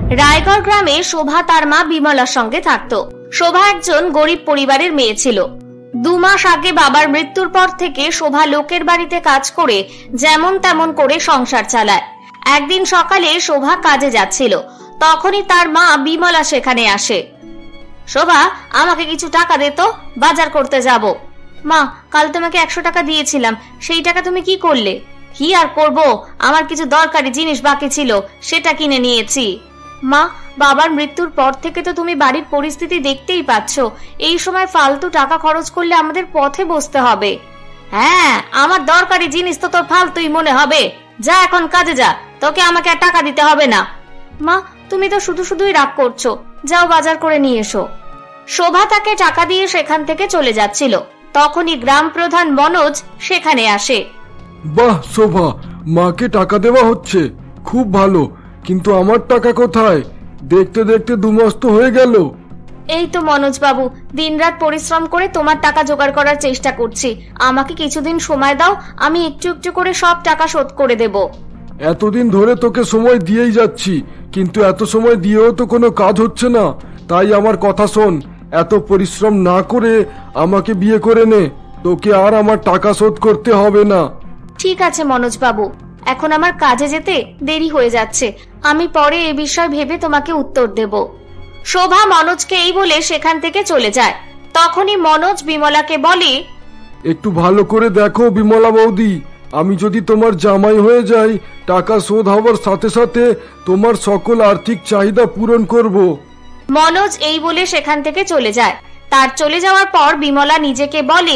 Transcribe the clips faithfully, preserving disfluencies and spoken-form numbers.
রায়গড় গ্রামে শোভা তার মা বিমলার সঙ্গে থাকতো। শোভা একজন গরিব পরিবারের মেয়ে ছিল। দু মাস আগে বাবার মৃত্যুর পর থেকে শোভা লোকের বাড়িতে কাজ করে যেমন তেমন করে সংসার চালায়। একদিন সকালে শোভা কাজে যাচ্ছিল, তখনই তার মা বিমলা সেখানে আসে। শোভা, আমাকে কিছু টাকা দে তো, বাজার করতে যাব। মা, কাল তোমাকে একশো টাকা দিয়েছিলাম, সেই টাকা তুমি কি করলে? কি আর করব, আমার কিছু দরকারি জিনিস বাকি ছিল, সেটা কিনে নিয়েছি। মা, বাবার মৃত্যুর পর থেকে তো তুমি বাড়ির পরিস্থিতি দেখতেই পাচ্ছ, এই সময় ফালতু টাকা খরচ করলে আমাদের পথে বসতে হবে। হ্যাঁ, আমার দরকারি জিনিস তো তোর ফালতুই মনে হবে। যা এখন কাজে যা, তোকে আমাকে আর টাকা দিতে হবে না। মা, তুমি তো শুধু শুধুই রাগ করছো, যাও বাজার করে নিয়ে এসো। শোভা তাকে টাকা দিয়ে সেখান থেকে চলে যাচ্ছিল, তখনই গ্রাম প্রধান মনোজ সেখানে আসে। বাহ শোভা, মাকে টাকা দেওয়া হচ্ছে, খুব ভালো, কিন্তু আমার টাকা কোথায়? দেখতে দেখতে দু মাস তো হয়ে গেল। এই তো মনোজ বাবু, দিনরাত পরিশ্রম করে তোমার টাকা জোগাড় করার চেষ্টা করছি, আমাকে কিছুদিন সময় দাও, আমি একটু একটু করে সব টাকা শোধ করে দেব। এতদিন ধরে তোকে সময় দিয়েই যাচ্ছি, কিন্তু এত সময় দিয়েও তো কোনো কাজ হচ্ছে না। তাই আমার কথা শোন, এত পরিশ্রম না করে আমাকে বিয়ে করে নে, তোকে আর আমার টাকা শোধ করতে হবে না। ঠিক আছে মনোজ বাবু, এখন আমার কাজে যেতে দেরি হয়ে যাচ্ছে, আমি পরে এ বিষয় ভেবে তোমাকে উত্তর দেব। শোভা মনোজকে এই বলে সেখান থেকে চলে যায়। তখনই মনোজ বিমলাকে বলে, একটু ভালো করে দেখো বিমলা বৌদি, আমি যদি তোমার জামাই হয়ে যাই, টাকা শোধ হওয়ার সাথে সাথে তোমার সকল আর্থিক চাহিদা পূরণ করব। মনোজ এই বলে সেখান থেকে চলে যায়। তার চলে যাওয়ার পর বিমলা নিজেকে বলে,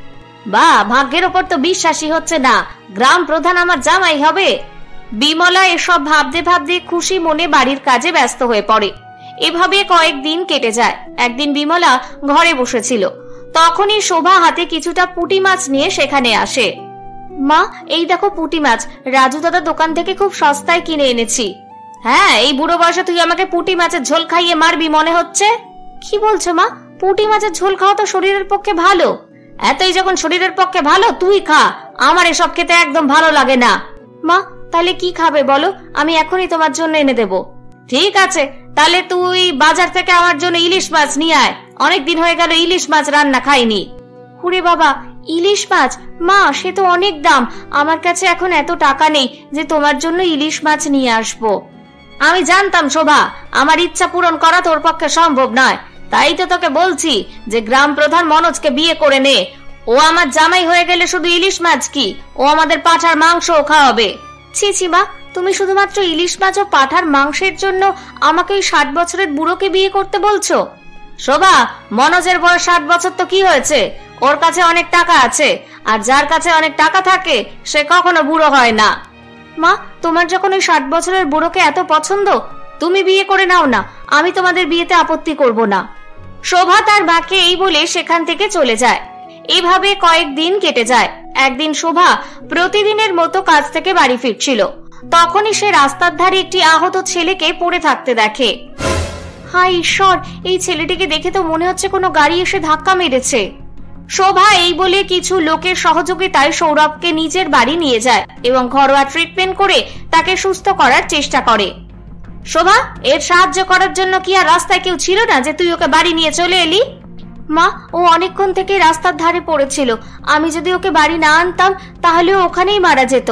বা ভাগ্যের ওপর তো বিশ্বাসই হচ্ছে না, গ্রাম প্রধান আমার জামাই হবে। বিমলা এসব ভাবতে ভাবতে খুশি মনে বাড়ির কাজে ব্যস্ত হয়ে পড়ে। এভাবে কয়েকদিন কেটে যায়। একদিন বিমলা ঘরে বসেছিল, তখনই শোভা হাতে কিছুটা পুঁটি মাছ নিয়ে সেখানে আসে। মা, এই দেখো পুঁটি মাছ, রাজু দাদা দোকান থেকে খুব সস্তায় কিনে এনেছি। হ্যাঁ, এই বুড়ো বয়সে তুই আমাকে পুঁটি মাছের ঝোল খাইয়ে মারবি মনে হচ্ছে। কি বলছো মা? পুঁটি মাছের ঝোল খাওয়া তো শরীরের পক্ষে ভালো। এতই যখন শরীরের পক্ষে ভালো, তুই খা, আমার এসব খেতে একদম ভালো লাগে না। মা, তাহলে কি খাবে বলো, আমি এখনই তোমার জন্য এনে দেব। ঠিক আছে, তাহলে তুই বাজার থেকে আমার জন্য ইলিশ মাছ নিয়ে আয়, অনেকদিন হয়ে গেল ইলিশ মাছ রান্না খাইনি। হুরে বাবা, ইলিশ মাছ? মা, সে তো অনেক দাম, আমার কাছে এখন এত টাকা নেই যে তোমার জন্য ইলিশ মাছ নিয়ে আসবো। আমি জানতাম শোভা, আমার ইচ্ছা পূরণ করা তোর পক্ষে সম্ভব নয়, তাই তো তোকে বলছি যে গ্রাম প্রধান মনোজকে বিয়ে করে নে। ও আমার জামাই হয়ে গেলে শুধু ইলিশ মাছ কি, ও আমাদের পাঁঠার মাংসও খাওয়াবে। ছি ছি মা, তুমি শুধুমাত্র ইলিশ মাছ ও পাঁঠার মাংসের জন্য আমাকে ওই ষাট বছরের বুড়োকে বিয়ে করতে বলছো? শোভা, মনোজের বয়স ষাট বছর তো কি হয়েছে, ওর কাছে অনেক টাকা আছে, আর যার কাছে অনেক টাকা থাকে সে কখনো বুড়ো হয় না। মা, তোমার যখন ওই ষাট বছরের বুড়োকে এত পছন্দ, তুমি বিয়ে করে নাও না, আমি তোমাদের বিয়েতে আপত্তি করব না। শোভা তার মাকে এই বলে সেখান থেকে চলে যায়। এভাবে কয়েকদিন কেটে যায়। একদিন শোভা প্রতিদিনের মতো কাজ থেকে বাড়ি ফিরছিল, তখনই সে রাস্তার ধারে একটি আহত ছেলেকে পড়ে থাকতে দেখে। হায় ঈশ্বর, এই ছেলেটিকে দেখে তো মনে হচ্ছে কোনো গাড়ি এসে ধাক্কা মেরেছে। শোভা এই বলে কিছু লোকের সহযোগিতায় সৌরভকে নিজের বাড়ি নিয়ে যায় এবং ঘরোয়া ট্রিটমেন্ট করে তাকে সুস্থ করার চেষ্টা করে। শোভা, এর সাহায্য করার জন্য কি আর রাস্তায় কেউ ছিল না যে তুই ওকে বাড়ি নিয়ে চলে এলি? মা, ও অনেকক্ষণ থেকে রাস্তার ধারে পড়েছিল, আমি যদি ওকে বাড়ি না আনতাম তাহলে ওখানেই মারা যেত।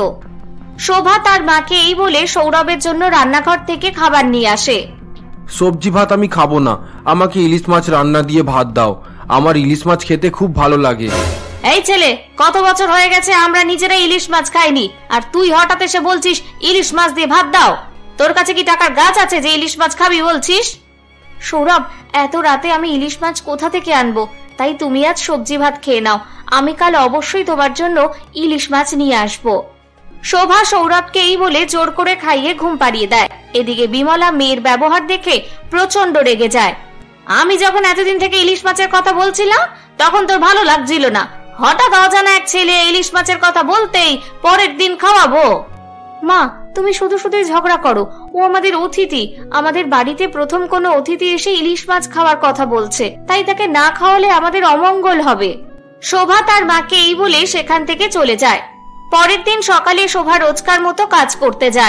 শোভা তার মাকে এই বলে সৌরভের জন্য রান্নাঘর থেকে খাবার নিয়ে আসে। সবজি ভাত আমি খাবো না, আমাকে ইলিশ মাছ রান্না দিয়ে ভাত দাও, আমার ইলিশ মাছ খেতে খুব ভালো লাগে। এই ছেলে, কত বছর হয়ে গেছে আমরা নিজেরা ইলিশ মাছ খাইনি, আর তুই হঠাৎ এসে বলছিস ইলিশ মাছ দিয়ে ভাত দাও? তোর কাছে কি টাকার গাছ আছে যে ইলিশ মাছ খাবি বলছিস? সৌরভ, এত রাতে আমি ইলিশ মাছ কোথা থেকে আনবো, তাই তুমি আজ সবজি ভাত খেয়ে নাও, আমি কাল অবশ্যই তোমার জন্য ইলিশ মাছ নিয়ে আসবো। শোভা সৌরভকে এই বলে জোর করে খাইয়ে ঘুম পাড়িয়ে দেয়। এদিকে বিমলা মেয়ের ব্যবহার দেখে প্রচন্ড রেগে যায়। আমি যখন এতদিন থেকে ইলিশ মাছের কথা বলছিলাম তখন তোর ভালো লাগছিল না, হঠাৎ অজানা এক ছেলে ইলিশ মাছের কথা বলতেই পরের দিন খাওয়াবো। মা, তুমি শুধু শুধুই ঝগড়া করো, ও আমাদের অতিথি, আমাদের বাড়িতে প্রথম কোনো অতিথি এসে ইলিশ মাছ খাওয়ার কথা বলছে, তাই তাকে না খাওয়ালে আমাদের অমঙ্গল হবে। শোভা তার মাকে এই বলে সেখান থেকে চলে যায়। পরের দিন সকালে শোভা রোজকার মতো কাজ করতে যায়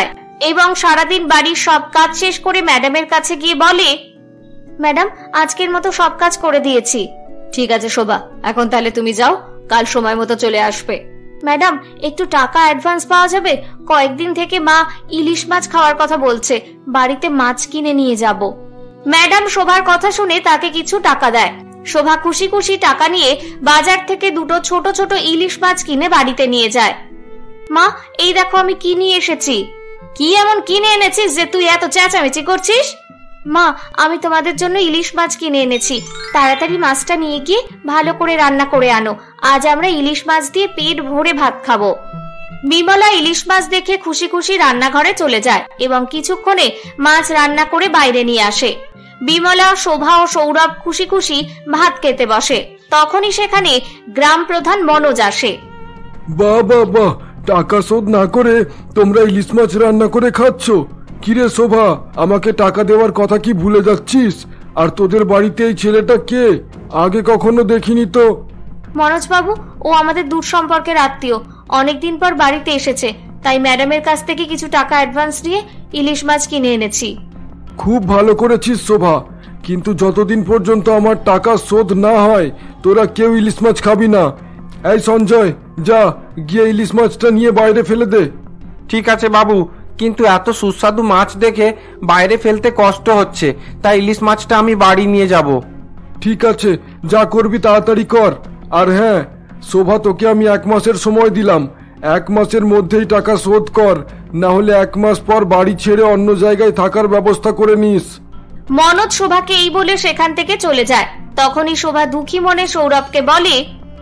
এবং সারাদিন বাড়ির সব কাজ শেষ করে ম্যাডামের কাছে গিয়ে বলে, ম্যাডাম আজকের মতো সব কাজ করে দিয়েছি। ঠিক আছে শোভা, এখন তাহলে তুমি যাও, কাল সময় মতো চলে আসবে। ম্যাডাম একটু টাকা অ্যাডভান্স পাওয়া যাবে? কয়েকদিন থেকে মা ইলিশ মাছ খাওয়ার কথা বলছে, বাড়িতে মাছ কিনে নিয়ে যাব। ম্যাডাম শোভার কথা শুনে তাকে কিছু টাকা দেয়। শোভা খুশি খুশি টাকা নিয়ে বাজার থেকে দুটো ছোট ছোট ইলিশ মাছ কিনে বাড়িতে নিয়ে যায়। মা এই দেখো আমি কি নিয়ে এসেছি। কি এমন কিনে এনেছিস যে তুই এত চেঁচামেচি করছিস? মা আমি তোমাদের জন্য ইলিশ মাছ কিনে এনেছি, তাড়াতাড়ি মাছটা নিয়ে গিয়ে ভালো করে রান্না করে আনো, আজ আমরা ইলিশ মাছ দিয়ে পেট ভরে ভাত খাবো। বিমলা ইলিশ মাছ দেখে খুশি খুশি রান্নাঘরে চলে যায় এবং কিছুক্ষণে মাছ রান্না করে বাইরে নিয়ে আসে। বিমলা, শোভা ও সৌরভ খুশি খুশি ভাত খেতে বসে। তখনই সেখানে গ্রাম প্রধান মনোজ আসে। বাহ বাহ বাহ, টাকা শোধ না করে তোমরা ইলিশ মাছ রান্না করে খাচ্ছ? কিরে শোভা, আমাকে টাকা দেওয়ার কথা কি ভুলে যাচ্ছিস? আর তোদের বাড়িতে এই ছেলেটা কে? আগে কখনো দেখিনি তো। মনোজ বাবু, ও আমাদের দূর সম্পর্কের আত্মীয়, অনেকদিন পর বাড়িতে এসেছে, তাই ম্যাডামের কাছ থেকে কিছু টাকা অ্যাডভান্স দিয়ে ইলিশ মাছ কিনে এনেছি। খুব ভালো করেছিস শোভা, কিন্তু যতদিন পর্যন্ত আমার টাকা শোধ না হয় তোরা কেউ ইলিশ মাছ খাবি না। এই সঞ্জয়, যা গিয়ে ইলিশ মাছটা নিয়ে বাইরে ফেলে দে। ঠিক আছে বাবু, কিন্তু এত সুস্বাদু মাছ দেখে বাইরে ফেলতে কষ্ট হচ্ছে, তাই ইলিশ মাছটা আমি বাড়ি নিয়ে যাব। ঠিক আছে, যা করবি তাড়াতাড়ি কর। আর হ্যাঁ শোভা, তোকে আমি এক মাসের সময় দিলাম, এক মাসের মধ্যেই টাকা শোধ কর, না হলে এক মাস পর বাড়ি ছেড়ে অন্য জায়গায় থাকার ব্যবস্থা করে নিস। মনোজ শোভাকে এই বলে সেখান থেকে চলে যায়। তখনই শোভা দুঃখী মনে সৌরভকে বলে,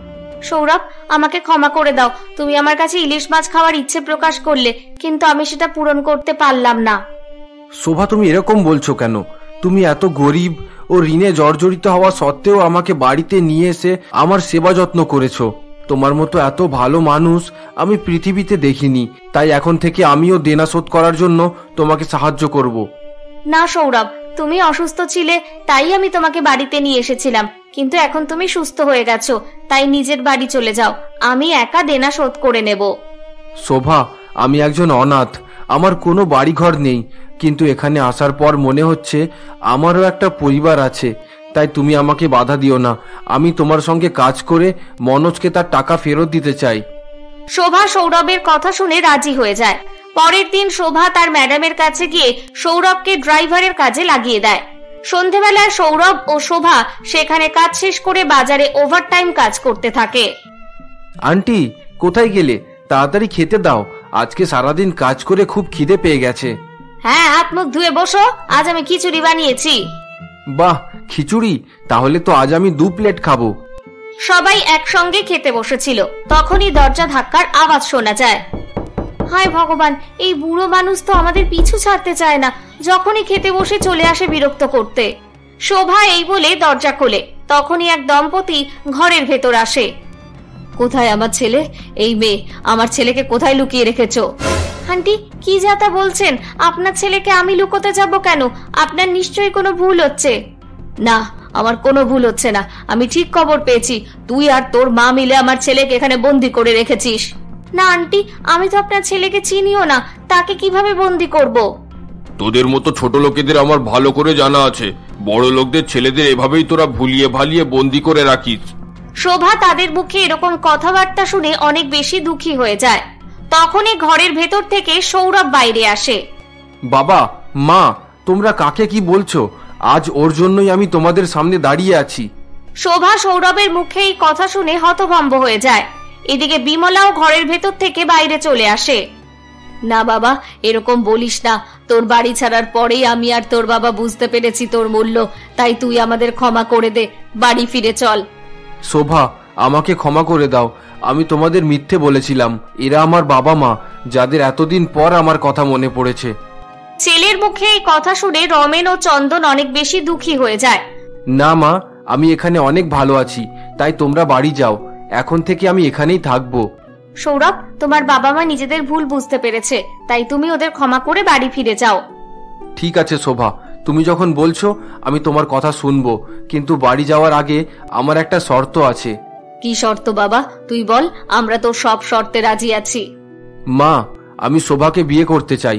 সৌরভ আমাকে ক্ষমা করে দাও, তুমি আমার কাছে ইলিশ মাছ খাওয়ার ইচ্ছে প্রকাশ করলে, কিন্তু আমি সেটা পূরণ করতে পারলাম না। শোভা, তুমি এরকম বলছো কেন? তুমি এত গরিব ও ঋণে জর্জরিত হওয়া সত্ত্বেও আমাকে বাড়িতে নিয়ে এসে আমার সেবা যত্ন করেছো। তোমার মতো এত ভালো মানুষ আমি পৃথিবীতে দেখিনি, তাই এখন থেকে আমিও দেনা শোধ করার জন্য তোমাকে সাহায্য করব। না সৌরভ, তুমি অসুস্থ ছিলে তাই আমি তোমাকে বাড়িতে নিয়ে এসেছিলাম, কিন্তু এখন তুমি সুস্থ হয়ে গেছো, তাই নিজের বাড়ি চলে যাও, আমি একা দেনা শোধ করে নেব। শোভা, আমি একজন অনাথ, আমার কোনো বাড়িঘর নেই, কিন্তু এখানে আসার পর মনে হচ্ছে আমারও একটা পরিবার আছে, তাই তুমি আমাকে বাধা দিও না। আমি তোমার সঙ্গে কাজ করে মনোজকে তার টাকা ফেরত দিতে চাই। শোভা সৌরভের কথা শুনে রাজি হয়ে যায়। পরের দিন শোভা তার ম্যাডামের কাছে গিয়ে সৌরভকে ড্রাইভারের কাজে লাগিয়ে দেয়। সন্ধেবেলায় সৌরভ ও শোভা সেখানে কাজ শেষ করে বাজারে ওভারটাইম কাজ করতে থাকে। আন্টি, কোথায় গেলে? তাড়াতাড়ি খেতে দাও, আজকে সারাদিন কাজ করে খুব খিদে পেয়ে গেছে। হ্যাঁ, হাত মুখ ধুয়ে বসো, আজ আমি খিচুড়ি বানিয়েছি। বাহ, খিচুড়ি! তাহলে তো আজ আমি দু প্লেট খাবো। সবাই একসঙ্গে খেতে বসেছিল, তখনই দরজা ধাক্কার আওয়াজ শোনা যায়। হায় ভগবান, এই বুড়ো মানুষ তো আমাদের পিছু ছাড়তে চায় না, যখনই খেতে বসে চলে আসে বিরক্ত করতে। শোভা এই বলে দরজা খোলে, তখনই এক দম্পতি ঘরের ভেতর আসে। কোথায় আমার ছেলে? এই মেয়ে, আমার ছেলেকে কোথায় লুকিয়ে রেখেছো? আন্টি কি যাতা বলছেন? আপনার ছেলেকে আমি লুকোতে যাব কেন? আপনার নিশ্চয়ই কোনো ভুল হচ্ছে। না, আমার কোনো ভুল হচ্ছে না, আমি ঠিক খবর পেয়েছি, তুই আর তোর মা মিলে আমার ছেলেকে এখানে বন্দি করে রেখেছিস। না আন্টি, আমি তো আপনার ছেলেকে চিনিও না, তাকে কিভাবে বন্দি করব? তোদের মতো ছোট লোকেদের আমার ভালো করে জানা আছে, বড় লোকদের ছেলেদের এভাবেই তোরা ভুলিয়ে ভালিয়ে বন্দি করে রাখিস। শোভা তাদের মুখে এরকম কথাবার্তা শুনে অনেক বেশি দুঃখী হয়ে যায়। তখনই ঘরের ভেতর থেকে সৌরভ বাইরে আসে। বাবা, মা, তোমরা কাকে কি বলছো? আজ ওর জন্যই আমি তোমাদের সামনে দাঁড়িয়ে আছি। শোভা সৌরভের মুখে এই কথা শুনে হতভম্ব হয়ে যায়। এদিকে বিমলাও ঘরের ভেতর থেকে বাইরে চলে আসে। না বাবা, এরকম বলিস না, তোর বাড়ি ছাড়ার পরেই আমি আর তোর বাবা বুঝতে পেরেছি তোর মূল্য, তাই তুই আমাদের ক্ষমা করে দে, বাড়ি ফিরে চল। শোভা, আমাকে ক্ষমা করে দাও, আমি তোমাদের মিথ্যে বলেছিলাম। এরা আমার বাবা মা, যাদের এতদিন পর আমার কথা মনে পড়েছে। ছেলের মুখে এই কথা শুনে রমেন ও চন্দন অনেক বেশি দুঃখী হয়ে যায়। না মা, আমি এখানে অনেক ভালো আছি, তাই তোমরা বাড়ি যাও, এখন থেকে আমি এখানেই থাকবো। সৌরভ, তোমার বাবা মা নিজেদের ভুল বুঝতে পেরেছে, তাই তুমি ওদের ক্ষমা করে বাড়ি ফিরে যাও। ঠিক আছে শোভা, তুমি যখন বলছো আমি তোমার কথা শুনবো, কিন্তু বাড়ি যাওয়ার আগে আমার একটা শর্ত আছে। কি শর্ত বাবা? তুই বল, আমরা তোর সব শর্তে রাজি আছি। মা, আমি শোভাকে বিয়ে করতে চাই,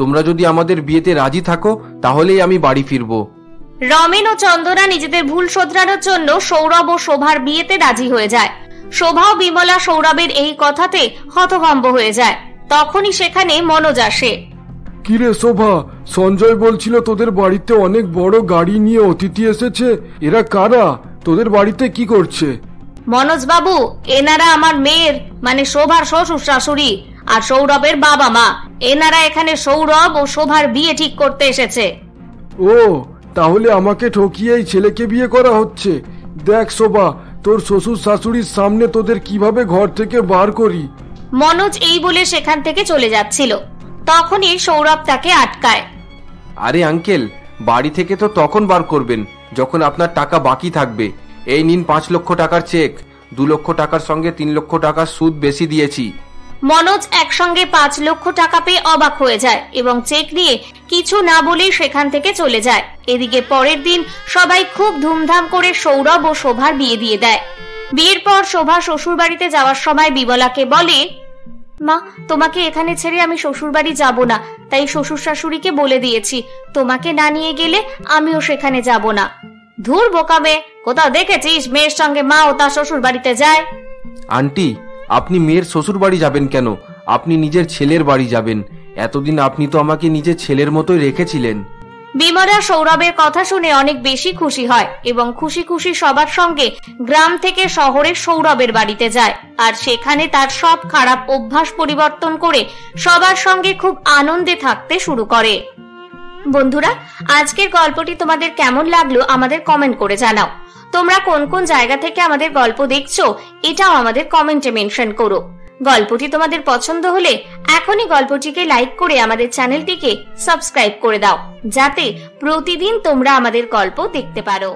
তোমরা যদি আমাদের বিয়েতে রাজি থাকো তাহলেই আমি বাড়ি ফিরবো। রমেন ও চন্দনা নিজেদের ভুল শোধরানোর জন্য সৌরভ ও শোভার বিয়েতে রাজি হয়ে যায়। শোভা ও বিমলা সৌরভের এই কথাতে হতভম্ব হয়ে যায়। তখনই সেখানে মনোজ আসে। কিরে শোভা, সঞ্জয় বলছিল তোদের বাড়িতে অনেক বড় গাড়ি নিয়ে অতিথি এসেছে, এরা কারা? তোদের বাড়িতে কি করছে? মনোজ বাবু, এনারা আমার মেয়ের মানে শোভার শ্বশুর শাশুড়ি আর সৌরভের বাবা মা। এনারা এখানে সৌরভ ও শোভার বিয়ে ঠিক করতে এসেছে। ও, তাহলে আমাকে ঠকিয়ে এই ছেলেকে বিয়ে করা হচ্ছে। দেখ শোভা, তোর শ্বশুর শাশুড়ির সামনে তোদের কিভাবে ঘর থেকে বার করি। মনোজ এই বলে সেখান থেকে চলে যাচ্ছিল, তখনই সৌরভ তাকে আটকায়। আরে আঙ্কেল, বাড়ি থেকে তো তখন বার করবেন যখন আপনার টাকা বাকি থাকবে। এই নিন পাঁচ লক্ষ টাকার চেক। দু লক্ষ টাকার সঙ্গে তিন লক্ষ টাকার সুদ বেশি দিয়েছি। মনোজ একসঙ্গে পাঁচ লক্ষ টাকা পেয়ে অবাক হয়ে যায় এবং চেক নিয়ে কিছু না বলেই সেখান থেকে চলে যায়। এদিকে পরের দিন সবাই খুব ধুমধাম করে সৌরভ ও শোভার বিয়ে দিয়ে দেয়। বিয়ের পর শোভা শ্বশুর বাড়িতে যাওয়ার সময় বিমলাকে বলে, মা, তোমাকে এখানে ছেড়ে আমি শ্বশুর বাড়ি যাব না, তাই শ্বশুর শাশুড়িকে বলে দিয়েছি তোমাকে না নিয়ে গেলে আমিও সেখানে যাব না। ধুর বোকা মেয়ে, কোথাও দেখেছিস মেয়ের সঙ্গে মা ও তার শ্বশুর বাড়িতে যায়? আন্টি, আপনি মেয়ের শ্বশুর বাড়ি যাবেন কেন? আপনি নিজের ছেলের বাড়ি যাবেন। এতদিন আপনি তো আমাকে নিজের ছেলের মতোই রেখেছিলেন। বিমলা সৌরভের কথা শুনে অনেক বেশি খুশি হয় এবং খুশি খুশি সবার সঙ্গে গ্রাম থেকে শহরের সৌরভের বাড়িতে যায় আর সেখানে তার সব খারাপ অভ্যাস পরিবর্তন করে সবার সঙ্গে খুব আনন্দে থাকতে শুরু করে। বন্ধুরা, আজকের গল্পটি তোমাদের কেমন লাগলো আমাদের কমেন্ট করে জানাও। তোমরা কোন কোন জায়গা থেকে আমাদের গল্প দেখছো এটাও আমাদের কমেন্টে মেনশন করো। গল্পটি তোমাদের পছন্দ হলে এখনই গল্পটিকে লাইক করে আমাদের চ্যানেলটিকে সাবস্ক্রাইব করে দাও, যাতে প্রতিদিন তোমরা আমাদের গল্প দেখতে পারো।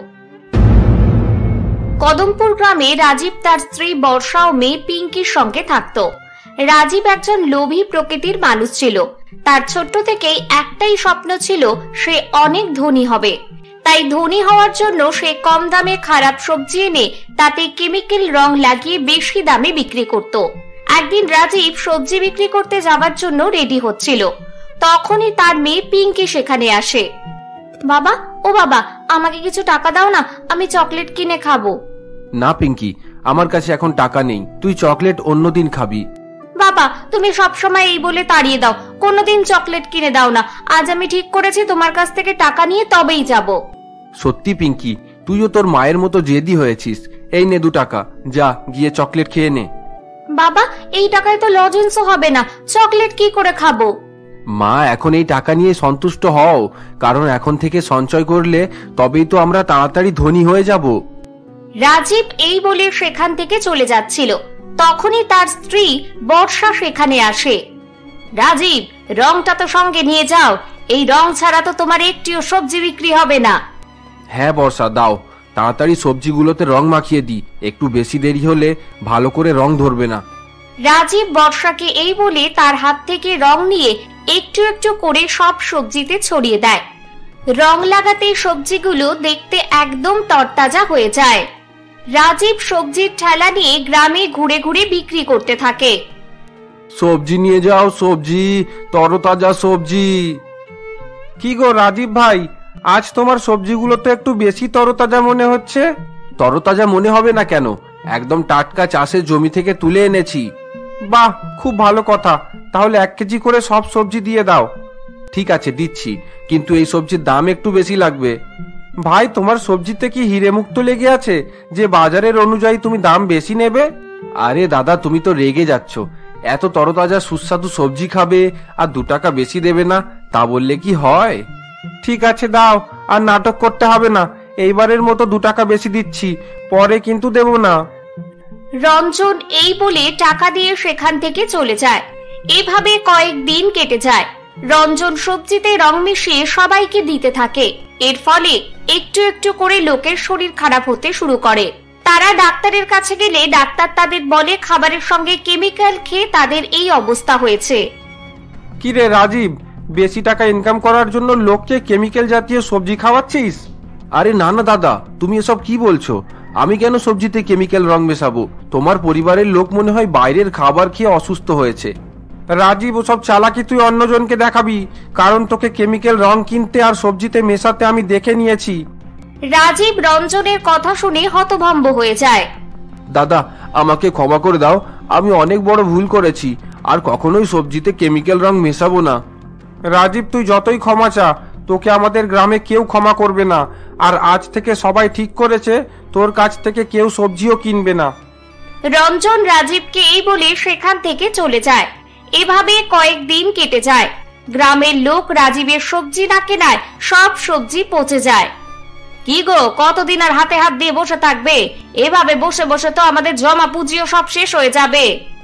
কদমপুর গ্রামে রাজীব তার স্ত্রী বর্ষা ও মেয়ে পিঙ্কির সঙ্গে থাকতো। রাজীব একজন লোভী প্রকৃতির মানুষ ছিল। তার ছোট্ট থেকেই একটাই স্বপ্ন ছিল, সে অনেক ধনী হবে। তাই ধনী হওয়ার জন্য সে কম দামে খারাপ সবজি এনে তাতে কেমিক্যাল রং লাগিয়ে বেশি দামে বিক্রি করত। একদিন রাজীব সবজি বিক্রি করতে যাওয়ার জন্য রেডি হচ্ছিল, তখনই তার মেয়ে পিঙ্কি সেখানে আসে। বাবা, ও বাবা, আমাকে কিছু টাকা দাও না, আমি চকলেট কিনে খাবো। না পিঙ্কি, আমার কাছে এখন টাকা নেই, তুই চকলেট অন্যদিন খাবি। বাবা, তুমি সবসময় এই বলে তাড়িয়ে দাও, কোনোদিন চকলেট কিনে দাও না। আজ আমি ঠিক করেছি তোমার কাছ থেকে টাকা নিয়ে তবেই যাব। সত্যি পিঙ্কি, তুইও তোর মায়ের মতো জেদি হয়েছিস। এই নে দু টাকা, যা গিয়ে চকলেট খেয়ে নে। বাবা, এই টাকায় তো লজেন্সও হবে না, চকলেট কি করে খাবো? মা, এখন এই টাকা নিয়ে সন্তুষ্ট হও, কারণ এখন থেকে সঞ্চয় করলে তবেই তো আমরা তাড়াতাড়ি ধনী হয়ে যাব। রাজীব এই বলে সেখান থেকে চলে যাচ্ছিল, তখনই তার স্ত্রী বর্ষা সেখানে আসে। রাজীব, রংটা তো সঙ্গে নিয়ে যাও, এই রং ছাড়া তো তোমার একটিও সবজি বিক্রি হবে না। হ্যাঁ বর্ষা, দাও, তাড়াতাড়ি সবজিগুলোতে রং মাখিয়ে দি, একটু বেশি দেরি হলে ভালো করে রং ধরবে না। রাজীব বর্ষাকে এই বলে তার হাত থেকে রং নিয়ে একটু একটু করে সব সবজিতে ছড়িয়ে দেয়। রং লাগাতে সবজিগুলো দেখতে একদম তরতাজা হয়ে যায়। রাজীব সবজির ঠেলা নিয়ে গ্রামে ঘুরে ঘুরে বিক্রি করতে থাকে। সবজি নিয়ে যাও, সবজি, তরতাজা সবজি। কি গো রাজীব ভাই, আজ তোমার সবজিগুলো তো একটু বেশি তরতাজা মনে হচ্ছে। তরতাজা মনে হবে না কেন, একদম টাটকা চাষের জমি থেকে তুলে এনেছি। বাহ, খুব ভালো কথা, তাহলে এক কেজি করে সব সবজি দিয়ে দাও। ঠিক আছে, দিচ্ছি, কিন্তু এই সবজির দাম একটু বেশি লাগবে। ভাই, তোমার সবজিতে কি হিরে মুক্ত লেগে আছে যে বাজারের অনুযায়ী তুমি দাম বেশি নেবে? আরে দাদা, তুমি তো রেগে যাচ্ছ। এত তরতাজা সুস্বাদু সবজি খাবে আর দু টাকা বেশি দেবে না, তা বললে কি হয়? ঠিক আছে, দাও, আর নাটক করতে হবে না, এইবারের মতো দু টাকা বেশি দিচ্ছি, পরে কিন্তু দেব না। রঞ্জন এই বলে টাকা দিয়ে সেখান থেকে চলে যায়। এভাবে কয়েকদিন কেটে যায়। রঞ্জন সবজিতে রং মিশিয়ে সবাইকে দিতে থাকে। এর ফলে একটু একটু করে লোকের শরীর খারাপ হতে শুরু করে। তারা ডাক্তারের কাছে গেলে ডাক্তার তাদের বলে খাবারের সঙ্গে কেমিক্যাল খেয়ে তাদের এই অবস্থা হয়েছে। কি রে রাজীব, বেশি টাকা ইনকাম করার জন্য লোককে কেমিক্যাল জাতীয় সবজি খাওয়াচ্ছিস? আরে না না দাদা, তুমি এসব কি বলছো? আমি কেন সবজিতে কেমিক্যাল রং মেশাবো? তোমার পরিবারের লোক মনে হয় বাইরের খাবার খেয়ে অসুস্থ হয়েছে। রাজীব, ওসব চালাকি তুই অন্যজনকে দেখাবি, কারণ তোকে কেমিক্যাল রং কিনতে আর সবজিতে মেশাতে আমি দেখে নিয়েছি। রাজীব রঞ্জনের কথা শুনে হতভম্ব হয়ে যায়। দাদা, আমাকে ক্ষমা করে দাও, আমি অনেক বড় ভুল করেছি, আর কখনোই সবজিতে কেমিক্যাল রং মেশাবো না। রাজীব, তুই যতই ক্ষমা চা, তোকে আমাদের গ্রামে কেউ ক্ষমা করবে না, আর আজ থেকে সবাই ঠিক করেছে তোর কাছ থেকে কেউ সবজিও কিনবে না। রঞ্জন রাজীবকে এই বলে সেখান থেকে চলে যায়। এভাবে কয়েকদিন কেটে যায়। গ্রামের লোক রাজীবের সবজি না কেনায় সব সবজি পচে যায়। কি গো, কতদিন আর হাতে হাত দিয়ে বসে থাকবে? এভাবে বসে বসে তো আমাদের জমা পুঁজিও সব শেষ হয়ে যাবে।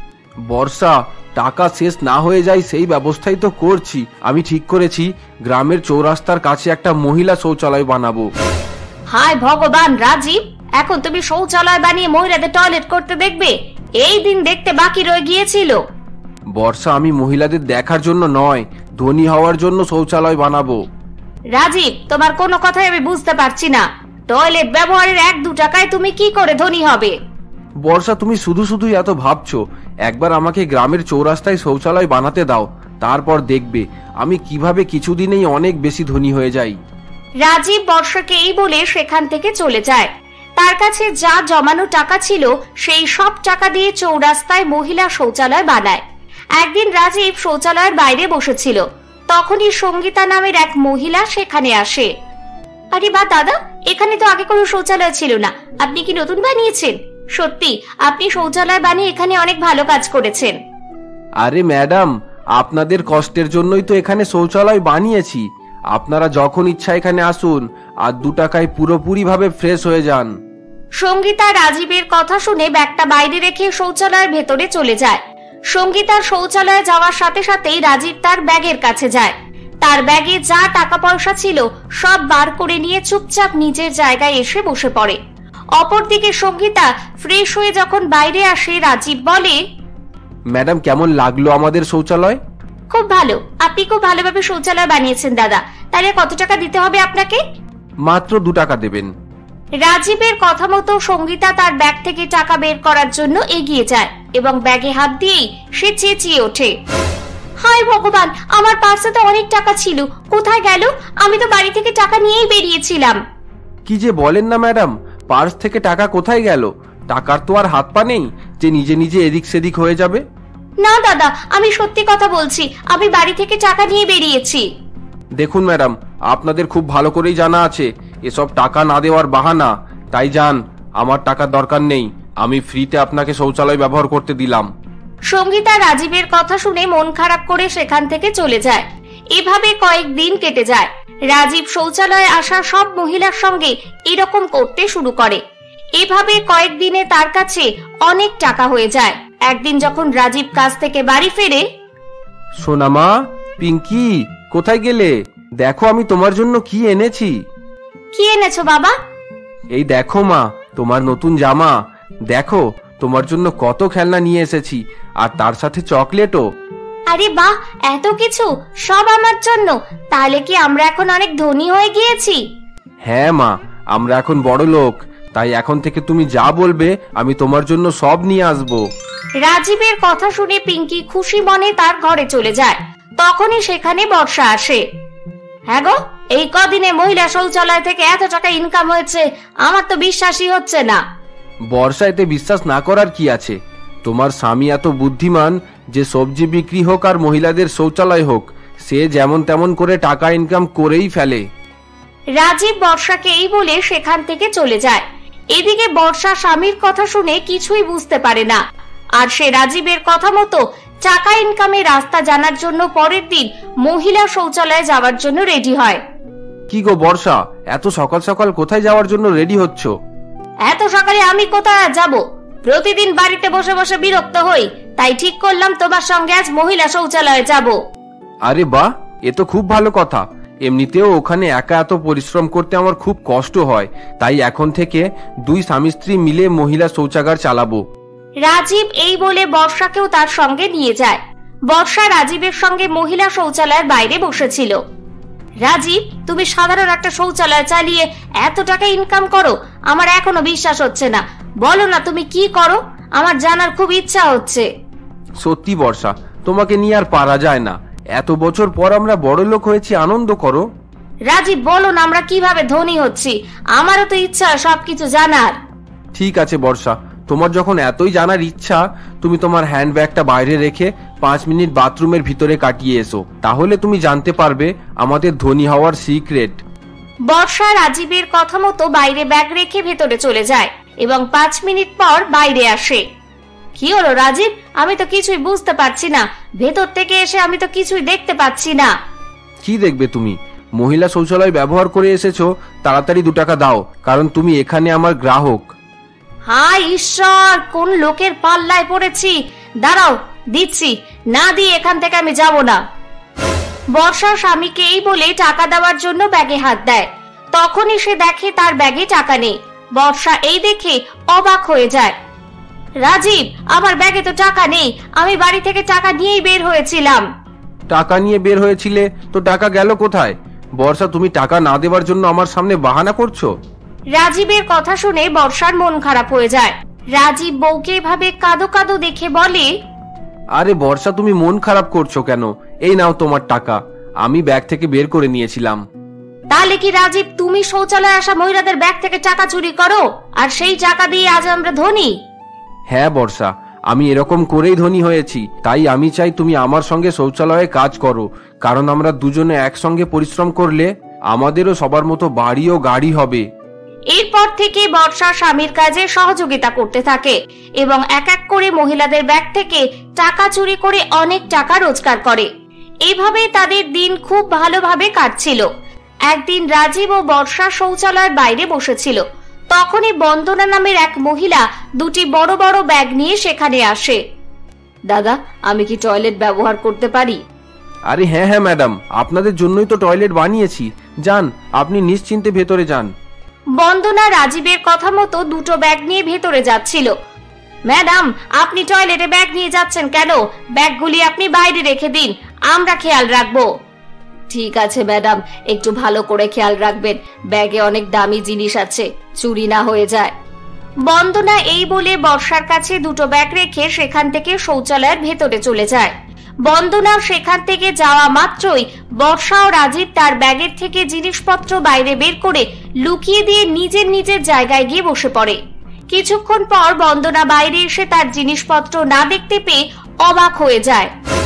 বর্ষা, টাকা শেষ না হয়ে যায় সেই ব্যবস্থাই তো করছি। আমি ঠিক করেছি গ্রামের চৌরাস্তার কাছে একটা মহিলা শৌচালয় বানাবো। হায় ভগবান রাজীব, এখন তুমি শৌচালয় বানিয়ে মহিলাদের টয়লেট করতে দেখবে? এই দিন দেখতে বাকি রয়ে গিয়েছিল। বর্ষা, আমি মহিলাদের দেখার জন্য নয়, ধনী হওয়ার জন্য শৌচালয় বানাবো। রাজীব, তোমার কোনো কথাই আমি বুঝতে পারছি না। টয়লেট ব্যবহারের এক দু টাকায় তুমি কি করে ধনী হবে? বর্ষা, তুমি শুধু শুধু এত ভাবছো। একবার আমাকে গ্রামের চৌরাস্তায় শৌচালয় বানাতে দাও, তারপর দেখবে আমি কিভাবে কিছুদিনেই অনেক বেশি ধনী হয়ে যাই। রাজীব বর্ষাকে এই বলে সেখান থেকে চলে যায়। তার কাছে যা জমানো টাকা ছিল সেই সব টাকা দিয়ে চৌরাস্তায় মহিলা শৌচালয় বানায়। একদিন রাজীব শৌচালয়ের বাইরে বসেছিল, তখনই সঙ্গীতা নামের এক মহিলা সেখানে আসে। আরে বা দাদা, এখানে তো আগে কোনো শৌচালয় ছিল না, আপনি কি নতুন বানিয়েছেন? সত্যি আপনি শৌচালয় বানিয়ে এখানে অনেক ভালো কাজ করেছেন। আরে ম্যাডাম, আপনাদের কষ্টের জন্যই তো এখানে শৌচালয় বানিয়েছি। আপনারা যখন ইচ্ছা এখানে আসুন আর দু টাকায় পুরোপুরি ভাবে ফ্রেশ হয়ে যান। সঙ্গীতা রাজীবের কথা শুনে ব্যাগটা বাইরে রেখে শৌচালয়ের ভেতরে চলে যায়। সঙ্গীতার শৌচালয়ে যাওয়ার সাথে সাথেই রাজীব তার ব্যাগের কাছে যায়। তার ব্যাগে যা টাকা পয়সা ছিল সব বার করে নিয়ে চুপচাপ নিজের জায়গায় এসে বসে পড়ে। অপরদিকে সঙ্গীতা ফ্রেশ হয়ে যখন বাইরে আসে, রাজীব বলে, ম্যাডাম, কেমন লাগলো আমাদের শৌচালয়? খুব ভালো, আপনি খুব ভালোভাবে শৌচালয় বানিয়েছেন দাদা। তাহলে কত টাকা দিতে হবে আপনাকে? মাত্র দু টাকা দেবেন। রাজীবের কথা মতো সঙ্গীতা তার ব্যাগ থেকে টাকা বের করার জন্য এগিয়ে যায় এবং ব্যাগে হাত দিয়েই সে চেঁচিয়ে ওঠে, হায় ভগবান, আমার পার্সে তো অনেক টাকা ছিল, কোথায় গেল? আমি তো বাড়ি থেকে টাকা নিয়েই বেরিয়েছিলাম। কি যে বলেন না ম্যাডাম, পার্স থেকে টাকা কোথায় গেল? টাকার তো আর হাত পা নেই যে নিজে নিজে এদিক সেদিক হয়ে যাবে। না দাদা, আমি সত্যি কথা বলছি, আমি বাড়ি থেকে টাকা নিয়ে বেরিয়েছি। দেখুন ম্যাডাম, আপনাদের খুব ভালো করেই জানা আছে এসব টাকা না দেওয়ার বাহানা। তাই যান, আমার টাকার দরকার নেই, আমি ফ্রিতে আপনাকে শৌচালয় ব্যবহার করতে দিলাম। সঙ্গীতা রাজীবের কথা শুনে মন খারাপ করে সেখান থেকে চলে যায়। এভাবে কয়েকদিন কেটে যায়। রাজীব শৌচালয়ে আসা সব মহিলার সঙ্গে এরকম করতে শুরু করে। এভাবে কয়েকদিনে তার কাছে অনেক টাকা হয়ে যায়। একদিন যখন রাজীব কাজ থেকে বাড়ি ফেরে, সোনামা, পিঙ্কি, কোথায় গেলে? দেখো আমি তোমার জন্য কি এনেছি। কি এনেছো বাবা? এই দেখো মা, তোমার নতুন জামা। দেখো তোমার জন্য কত খেলনা নিয়ে এসেছি, আর তার সাথে চকলেটও। আরে বাহ, এত কিছু সব আমার জন্য? তাহলে কি আমরা এখন অনেক ধনী হয়ে গিয়েছি? হ্যাঁ মা, আমরা এখন বড় লোক, তাই এখন থেকে তুমি যা বলবে আমি তোমার জন্য সব নিয়ে আসবো। রাজীবের কথা শুনে পিঙ্কি খুশি মনে তার ঘরে চলে যায়। তখনই সেখানে বর্ষা আসে। হ্যাঁ গো, এই কদিনে মহিলা শৌচালয় থেকে এত টাকা ইনকাম হয়েছে, আমার তো বিশ্বাসই হচ্ছে না। বর্ষা, এতে বিশ্বাস না করার কি আছে? তোমার স্বামী এত বুদ্ধিমান যে সবজি বিক্রি হোক আর মহিলাদের শৌচালয় হোক, সে যেমন তেমন করে টাকা ইনকাম করেই ফেলে। রাজীব বর্ষাকে এই বলে সেখান থেকে চলে যায়। এদিকে বর্ষা স্বামীর কথা শুনে কিছুই বুঝতে পারে না, আর সে রাজীবের কথা মতো টাকা ইনকামের রাস্তা জানার জন্য পরের দিন মহিলা শৌচালয়ে যাওয়ার জন্য রেডি হয়। কি গো বর্ষা, এত সকাল সকাল কোথায় যাওয়ার জন্য রেডি হচ্ছ? এত সকালে আমি কোথায় যাব? প্রতিদিন বাড়িতে বসে বসে বিরক্ত হই, তাই ঠিক করলাম তোমার সঙ্গে আজ মহিলা শৌচালয়ে যাব। আরে বাহ, এ তো খুব ভালো কথা। এমনিতেও ওখানে একা এত পরিশ্রম করতে আমার খুব কষ্ট হয়, তাই এখন থেকে দুই স্বামী স্ত্রী মিলে মহিলা শৌচাগার চালাবো। রাজীব এই বলে বর্ষাকেও তার সঙ্গে নিয়ে যায়। বর্ষা রাজীবের সঙ্গে মহিলা শৌচালয়ের বাইরে বসেছিল। রাজীব, তুমি সাধারণ একটা শৌচালয় চালিয়ে এত টাকা ইনকাম করো, আমার এখনো বিশ্বাস হচ্ছে না। বলো না তুমি কি করো, আমার জানার খুব ইচ্ছা হচ্ছে। সত্যি বর্ষা, তোমাকে নিয়ে আর পারা যায় না। এত বছর পর আমরা বড় লোক হয়েছি, আনন্দ করো। রাজীব, বলুন আমরা কিভাবে ধনী হচ্ছি? আমারও তো ইচ্ছা সবকিছু জানার। ঠিক আছে বর্ষা, তোমার যখন এতই জানার ইচ্ছা, তুমি তোমার হ্যান্ডব্যাগটা বাইরে রেখে পাঁচ মিনিট বাথরুমের ভিতরে কাটিয়ে এসো, তাহলে তুমি জানতে পারবে আমাদের ধনী হওয়ার সিক্রেট। বর্ষা রাজীবের কথা মতো বাইরে ব্যাগ রেখে ভেতরে চলে যায় এবং পাঁচ মিনিট পর বাইরে আসে। কি হলো রাজীব? আমি তো কিছুই বুঝতে পারছি না, ভেতর থেকে এসে আমি তো কিছুই দেখতে পাচ্ছি না। কি দেখবে তুমি? মহিলা শৌচালয় ব্যবহার করে এসেছো, তাড়াতাড়ি দু টাকা দাও, কারণ তুমি এখানে আমার গ্রাহক। হায় ঈশ্বর, কোন লোকের পাল্লায় পড়েছি! দাঁড়াও, দিচ্ছি, না দিয়ে এখান থেকে আমি যাব না। বর্ষা স্বামীকে এই বলে টাকা দেওয়ার জন্য ব্যাগে হাত দেয়। তখনই সে দেখে তার ব্যাগে টাকা নেই। বর্ষা এই দেখে অবাক হয়ে যায়। রাজীব, আমার ব্যাগে তো টাকা নেই, আমি বাড়ি থেকে টাকা নিয়েই বের হয়েছিলাম। টাকা নিয়ে বের হয়েছিলে তো টাকা গেল কোথায়? বর্ষা, তুমি টাকা না দেওয়ার জন্য আমার সামনে বাহানা করছো। রাজীবের কথা শুনে বর্ষার মন খারাপ হয়ে যায়। রাজীব বউকে এভাবে কাঁদো কাঁদো দেখে বলে, আরে বর্ষা, তুমি মন খারাপ করছো কেন? এই নাও তোমার টাকা, আমি ব্যাগ থেকে বের করে নিয়েছিলাম। তাহলে কি রাজীব, তুমি শৌচালয়ে আসা মহিলাদের ব্যাগ থেকে টাকা চুরি করো আর সেই টাকা দিয়ে আজ আমরা ধনী? হ্যাঁ বর্ষা, আমি এরকম করেই ধনী হয়েছি। তাই আমি চাই তুমি আমার সঙ্গে শৌচালয়ে কাজ করো, কারণ আমরা দুজনে একসঙ্গে পরিশ্রম করলে আমাদেরও সবার মতো বাড়ি ও গাড়ি হবে। এরপর থেকে বর্ষা স্বামীর কাজে সহযোগিতা করতে থাকে এবং এক এক করে মহিলাদের ব্যাগ থেকে টাকা চুরি করে অনেক টাকা রোজগার করে। এইভাবে তাদের দিন খুব ভালোভাবে কাটছিল। একদিন রাজীব ও বর্ষা শৌচালয়ের বাইরে বসেছিল। তখনই বন্দনা নামের এক মহিলা দুটি বড় বড় ব্যাগ নিয়ে সেখানে আসে। দাদা, আমি কি টয়লেট ব্যবহার করতে পারি? আরে হ্যাঁ হ্যাঁ ম্যাডাম, আপনাদের জন্যই তো টয়লেট বানিয়েছি, যান, আপনি নিশ্চিন্তে ভেতরে যান। বন্দনা রাজীবের কথা মতো দুটো ব্যাগ নিয়ে ভেতরে যাচ্ছিল। ম্যাডাম, আপনি টয়লেটে ব্যাগ নিয়ে যাচ্ছেন কেন? ব্যাগগুলি আপনি বাইরে রেখে দিন, আমরা খেয়াল রাখবো। ঠিক আছে ম্যাডাম, একটু ভালো করে খেয়াল রাখবেন, ব্যাগে অনেক দামি জিনিস আছে, চুরি না হয়ে যায়। বন্দনা এই বলে বর্ষার কাছে দুটো ব্যাগ রেখে সেখান থেকে শৌচালয়ের ভেতরে চলে যায়। বন্দনা সেখান থেকে যাওয়া মাত্রই বর্ষা ও রাজীব তার ব্যাগের থেকে জিনিসপত্র বাইরে বের করে লুকিয়ে দিয়ে নিজের নিজের জায়গায় গিয়ে বসে পড়ে। কিছুক্ষণ পর বন্দনা বাইরে এসে তার জিনিসপত্র না দেখতে পেয়ে অবাক হয়ে যায়।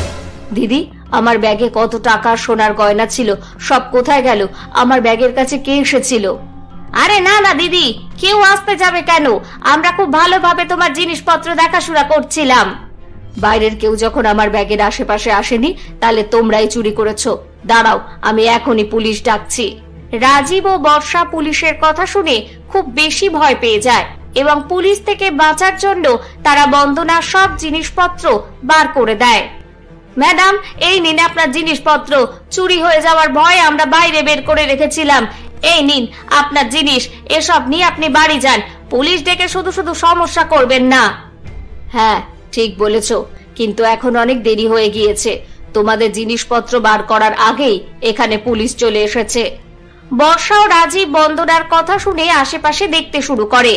দিদি, আমার ব্যাগে কত টাকা সোনার গয়না ছিল, সব কোথায় গেল? আমার ব্যাগের কাছে কে এসেছিল? আরে না না দিদি, কেউ আসতে যাবে কেন? আমরা খুব ভালোভাবে তোমার জিনিসপত্র দেখাশোনা করছিলাম। বাইরের কেউ যখন আমার ব্যাগের আশেপাশে আসেনি, তাহলে তোমরাই চুরি করেছো। দাঁড়াও, আমি এখনই পুলিশ ডাকছি। রাজীব ও বর্ষা পুলিশের কথা শুনে খুব বেশি ভয় পেয়ে যায় এবং পুলিশ থেকে বাঁচার জন্য তারা বন্দনার সব জিনিসপত্র বার করে দেয়। ম্যাডাম, এই নিন আপনার জিনিসপত্র, চুরি হয়ে যাওয়ার ভয়ে আমরা বাইরে বের করে রেখেছিলাম। এই নিন আপনার জিনিস, এসব নিয়ে আপনি বাড়ি যান, পুলিশ ডেকে শুধু শুধু সমস্যা করবেন না। হ্যাঁ ঠিক বলেছ, কিন্তু এখন অনেক দেরি হয়ে গিয়েছে, তোমাদের জিনিসপত্র বার করার আগেই এখানে পুলিশ চলে এসেছে। বর্ষা ও রাজীব বন্দনার কথা শুনে আশেপাশে দেখতে শুরু করে।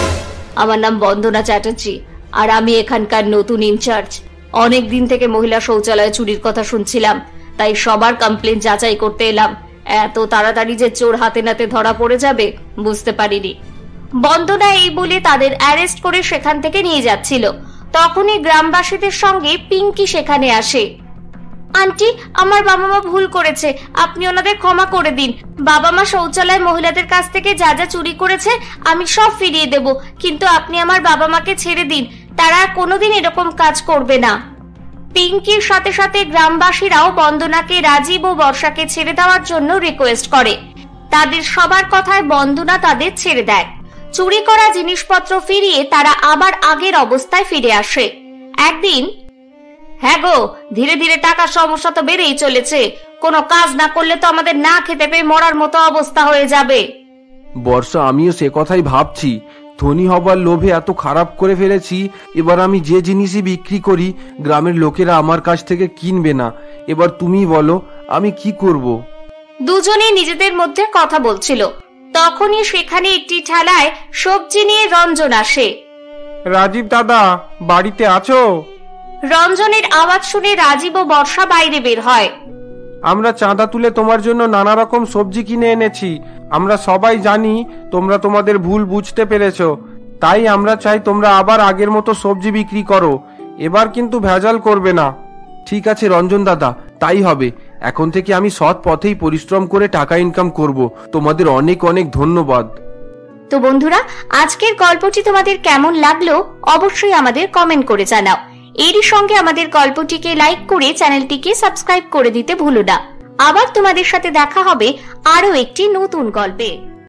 আমার নাম বন্দনা চ্যাটার্জি আর আমি এখানকার নতুন ইনচার্জ। অনেক দিন থেকে মহিলা শৌচালয়ে চুরির কথা শুনছিলাম, তাই সবার কমপ্লেন যাচাই করতে এলাম। এত তাড়াতাড়ি যে চোর হাতে নাতে ধরা পড়ে যাবে বুঝতে পারিনি। বন্দনা এই বলে তাদের অ্যারেস্ট করে সেখান থেকে নিয়ে যাচ্ছিল। তখনই গ্রামবাসীদের সঙ্গে পিঙ্কি সেখানে আসে। আন্টি, আমার বাবা মা ভুল করেছে, আপনি ওনাদের ক্ষমা করে দিন। বাবা মা শৌচালয় মহিলাদের কাছ থেকে যা যা চুরি করেছে আমি সব ফিরিয়ে দেব, কিন্তু আপনি আমার বাবা মাকে ছেড়ে দিন, তারা কোনোদিন এরকম কাজ করবে না। পিঙ্কির সাথে সাথে গ্রামবাসীরাও বন্দনাকে রাজীব ও বর্ষাকে ছেড়ে দেওয়ার জন্য রিকোয়েস্ট করে। তাদের সবার কথায় বন্দনা তাদের ছেড়ে দেয়। চুরি করা জিনিসপত্র ফিরিয়ে তারা আবার আগের অবস্থায় ফিরে আসে। একদিন, হ্যাঁ গো, ধীরে ধীরে টাকার সমস্যা তো বেড়েই চলেছে, কোনো কাজ না করলে তো আমাদের না খেতে পেয়ে মরার মতো অবস্থা হয়ে যাবে। বর্ষা, আমিও সে কথাই ভাবছি, ধনী হবার লোভে এত খারাপ করে ফেলেছি। এবার আমি যে জিনিসই বিক্রি করি গ্রামের লোকেরা আমার কাছ থেকে কিনবে না। এবার তুমি বলো আমি কি করব? দুজনে নিজেদের মধ্যে কথা বলছিল। তখনই সেখানে একটি ঠেলায় সবজি নিয়ে রঞ্জন আসে। রাজীব দাদা, বাড়িতে আছো? রঞ্জনের আওয়াজ শুনে রাজীব ও বর্ষা বাইরে বের হয়। আমরা চাঁদা তুলে তোমার জন্য নানা রকম সবজি কিনে এনেছি। আমরা সবাই জানি তোমরা তোমাদের ভুল বুঝতে পেরেছো, তাই আমরা চাই তোমরা আবার আগের মতো সবজি বিক্রি করো। এবার কিন্তু ভেজাল করবে না। ঠিক আছে রঞ্জন দাদা, তাই হবে। এখন থেকে আমি সৎ পথেই পরিশ্রম করে টাকা ইনকাম করব। তোমাদের অনেক অনেক ধন্যবাদ। তো বন্ধুরা, আজকের গল্পটি তোমাদের কেমন লাগলো অবশ্যই আমাদের কমেন্ট করে জানাও। এরই সঙ্গে আমাদের গল্পটিকে লাইক করে চ্যানেলটিকে সাবস্ক্রাইব করে দিতে ভুলো না। আবার তোমাদের সাথে দেখা হবে আরো একটি নতুন গল্পে।